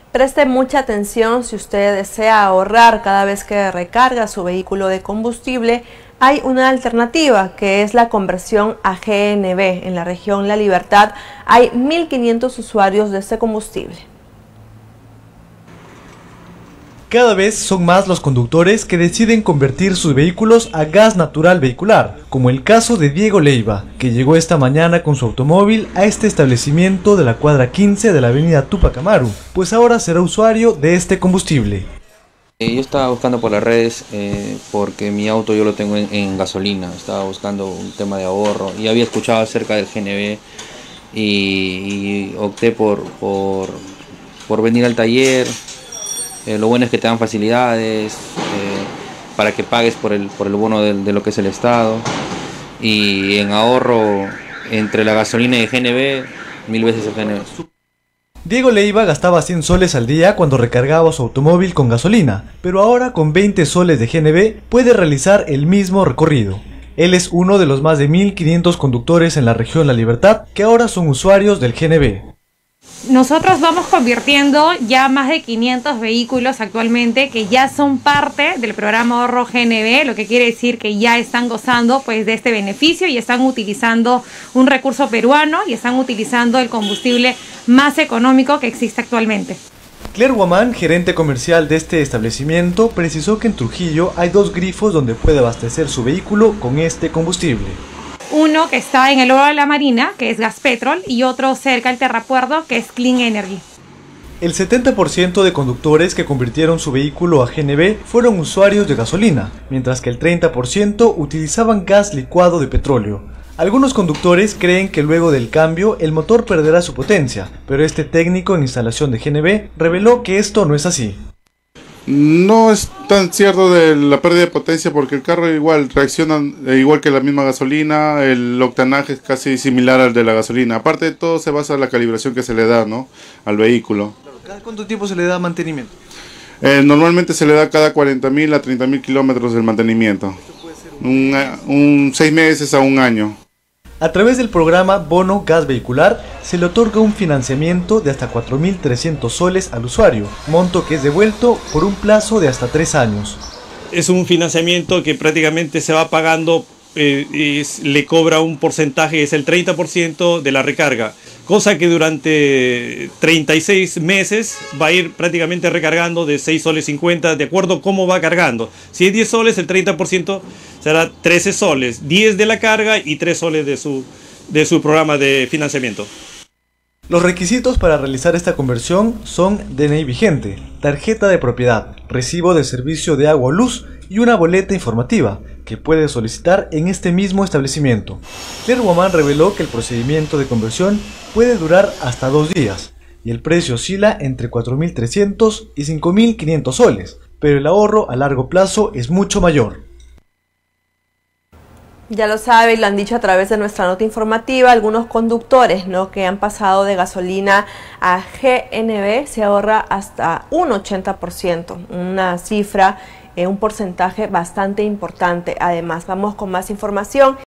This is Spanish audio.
Preste mucha atención si usted desea ahorrar cada vez que recarga su vehículo de combustible. Hay una alternativa que es la conversión a GNV. En la región La Libertad hay 1.500 usuarios de este combustible. Cada vez son más los conductores que deciden convertir sus vehículos a gas natural vehicular, como el caso de Diego Leiva, que llegó esta mañana con su automóvil a este establecimiento de la cuadra 15 de la avenida Túpac Amaru, pues ahora será usuario de este combustible. Yo estaba buscando por las redes porque mi auto yo lo tengo en gasolina, estaba buscando un tema de ahorro y había escuchado acerca del GNV y opté por venir al taller. Lo bueno es que te dan facilidades para que pagues por el bono de lo que es el Estado, y en ahorro entre la gasolina y el GNV, 1000 veces el GNV. Diego Leiva gastaba 100 soles al día cuando recargaba su automóvil con gasolina, pero ahora con 20 soles de GNV puede realizar el mismo recorrido. Él es uno de los más de 1.500 conductores en la región La Libertad que ahora son usuarios del GNV. Nosotros vamos convirtiendo ya más de 500 vehículos actualmente que ya son parte del programa Ahorro GNV, lo que quiere decir que ya están gozando pues de este beneficio y están utilizando un recurso peruano y están utilizando el combustible más económico que existe actualmente. Claire Guamán, gerente comercial de este establecimiento, precisó que en Trujillo hay 2 grifos donde puede abastecer su vehículo con este combustible. Uno que está en el Oro de la Marina, que es Gaspetrol, y otro cerca del Terrapuerto, que es Clean Energy. El 70% de conductores que convirtieron su vehículo a GNV fueron usuarios de gasolina, mientras que el 30% utilizaban gas licuado de petróleo. Algunos conductores creen que luego del cambio el motor perderá su potencia, pero este técnico en instalación de GNV reveló que esto no es así. No es tan cierto de la pérdida de potencia porque el carro igual reacciona igual que la misma gasolina, el octanaje es casi similar al de la gasolina. Aparte de todo se basa en la calibración que se le da, ¿no?, al vehículo. ¿Cada cuánto tiempo se le da mantenimiento? Normalmente se le da cada 40.000 a 30.000 kilómetros del mantenimiento. 6 meses a 1 año. A través del programa Bono Gas Vehicular se le otorga un financiamiento de hasta 4.300 soles al usuario, monto que es devuelto por un plazo de hasta 3 años. Es un financiamiento que prácticamente se va pagando, le cobra un porcentaje, es el 30% de la recarga, cosa que durante 36 meses va a ir prácticamente recargando de 6 soles 50 de acuerdo a cómo va cargando. Si es 10 soles, el 30% será 13 soles, 10 de la carga y 3 soles de su programa de financiamiento. Los requisitos para realizar esta conversión son DNI vigente, tarjeta de propiedad, recibo de servicio de agua o luz y una boleta informativa que puede solicitar en este mismo establecimiento. Claire Guamán reveló que el procedimiento de conversión puede durar hasta 2 días y el precio oscila entre 4.300 y 5.500 soles, pero el ahorro a largo plazo es mucho mayor. Ya lo sabe y lo han dicho a través de nuestra nota informativa, algunos conductores, ¿no?, que han pasado de gasolina a GNV se ahorra hasta un 80%, una cifra, un porcentaje bastante importante. Además, vamos con más información.